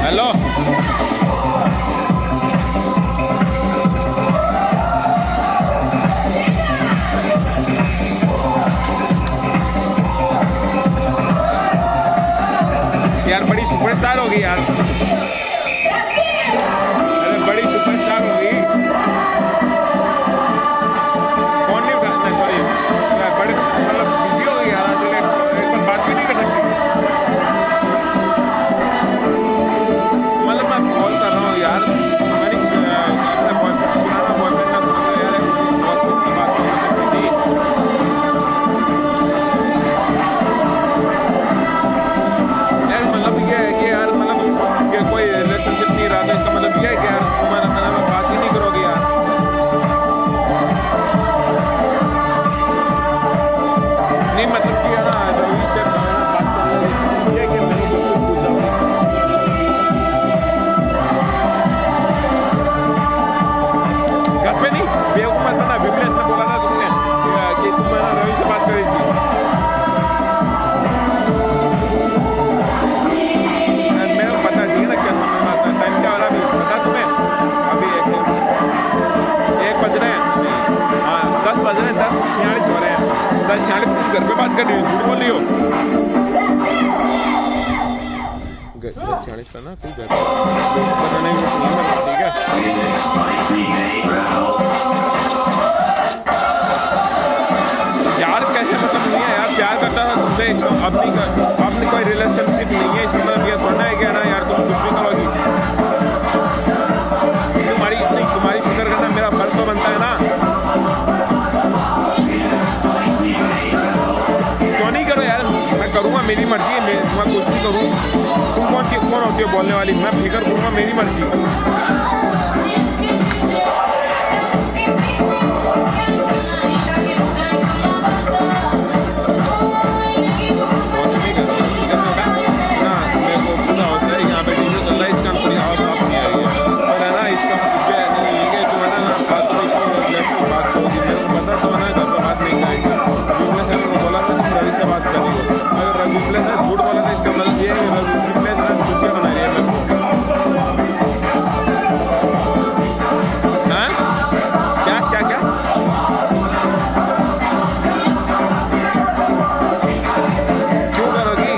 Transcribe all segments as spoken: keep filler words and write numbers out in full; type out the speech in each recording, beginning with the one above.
Hello यार, बड़ी superstar होगी यार, अरे बड़ी सुपरस्टार होगी। फोन नहीं उठाना, सॉरी, बड़े मतलब बिजी हो गई यार, एक बार बात भी नहीं कर सकती। मतलब मैं कॉल कर रहा हूँ यार, मैंने अपना पुराना बॉयफ्रेंड ना यार, हॉस्पिटल की बात कर सकती थी। मतलब ये है कि यार, मतलब कि कोई रिलेशनशिप नहीं रहा था, इसका मतलब ये है कि यार तुम्हारा खाना में बात ही नहीं करोगे यार। नहीं मतलब कि यार रवि से बात करना ये कि मैंने कुछ पूछा घर पे नहीं, बेवकूफ मत बना। विमलेश ने बोला था तुमने कि तुम रवि से बात करी थी। टाइम क्या हो रहा है पता तुम्हें? अभी एक एक बज रहे हैं, हाँ दस बज रहे हैं, दस छियालीस हो रहे हैं, दस छियालीस तुम घर पे बात कर रही हो, झूठ बोल रही हो। दस छियालीस का ना कोई घर करने ठीक है। यार कैसे मतलब नहीं है यार, प्यार करता था तुमसे, अब नहीं कर, अब नहीं कोई रिलेशनशिप नहीं है, इसका मतलब ये थोड़ा है क्या ना यार तुम कुछ भी करोगी। तुम्हारी इतनी तुम्हारी फिक्र करना मेरा फर्ज तो बनता है ना। क्यों नहीं करो यार, मैं करूँगा, मेरी मर्जी है, मैं कुछ नहीं करूँ। तुम कौन कौन होती हो बोलने वाली? मैं फिक्र करूँगा, मेरी मर्जी। झूठ बोला था, इसका मतलब ये है विमलेश ने चुटिया बनाई है मेरे को। हाँ क्या क्या क्या क्यों करोगी?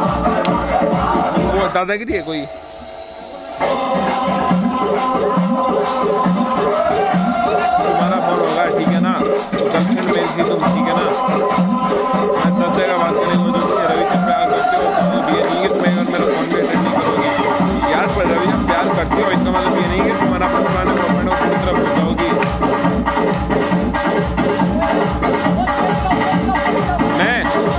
वो दादागिरी है कोई? तुम्हारा फोन होगा ठीक है ना, गर्लफ्रेंड मेरी थी तुम, ठीक है ना। मैं दस जगह बात करने को जो रवि से प्यार करते हो, ये नहीं है तुम्हें अगर मेरा फोन पे अटेंड नहीं करोगी यार। पर रवि जब प्यार करते हो इसका मतलब ये नहीं है तुम्हारा पुराना बॉयफ्रेंड को पूरी तरफ भूल जाओगी। मैं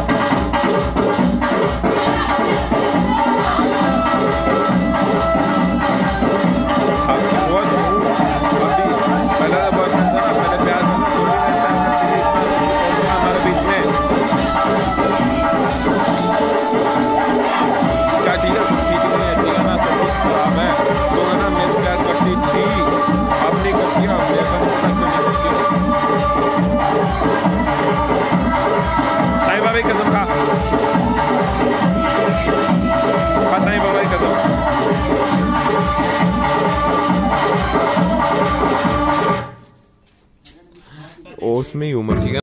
कसम खा, नहीं बाबा कसम। ओस में ही उम्र ठीक है।